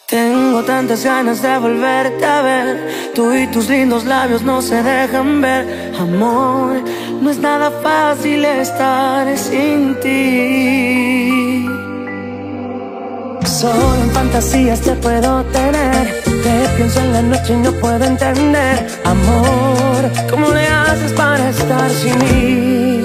Tengo tantas ganas de volverte a ver. Tú y tus lindos labios no se dejan ver. Amor, no es nada fácil estar sin ti. Solo en fantasías te puedo tener. Te pienso en la noche y no puedo entender. Amor, ¿cómo le haces para estar sin mí?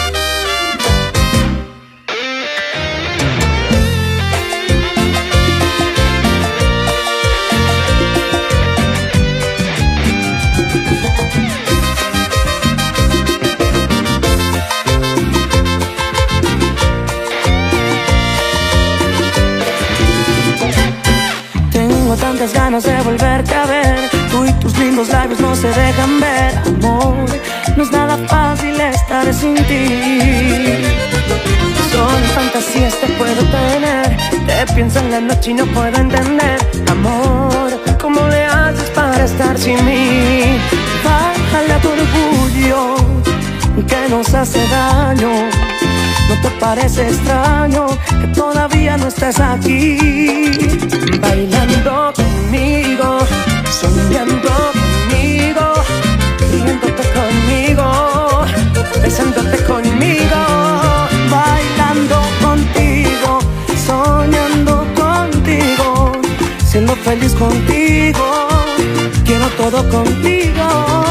Tengo tantas ganas de volverte a ver. Tú y tus lindos labios no se dejan ver. Amor, no es nada fácil estar sin ti. Solo en fantasías te puedo tener. Te pienso en la noche y no puedo entender. Amor, ¿cómo le haces para estar sin mí? Bájale a tu orgullo que nos hace daño. ¿No te parece extraño que todavía no estés aquí? Bailando conmigo, soñando conmigo, riéndote conmigo, besándote conmigo. Bailando contigo, soñando contigo, siendo feliz contigo, quiero todo contigo.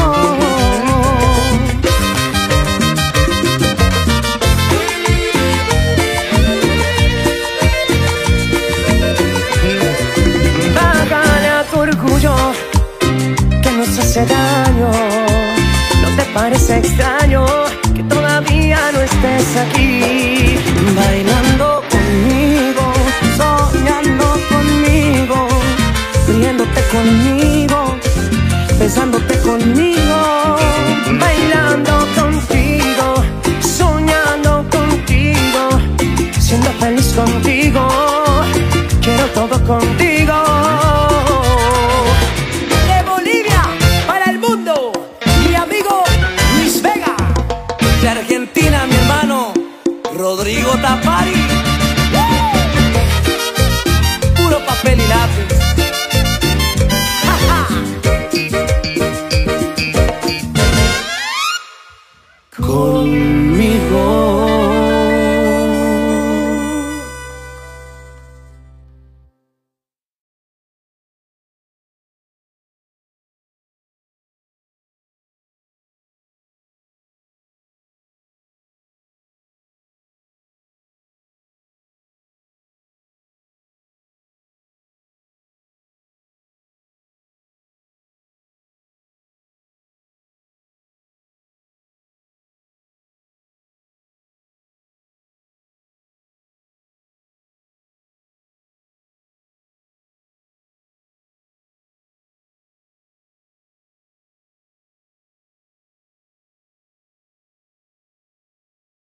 Que nos hace daño. ¿No te parece extraño que todavía no estés aquí? Bailando conmigo, soñando conmigo, riéndote conmigo, besándote conmigo.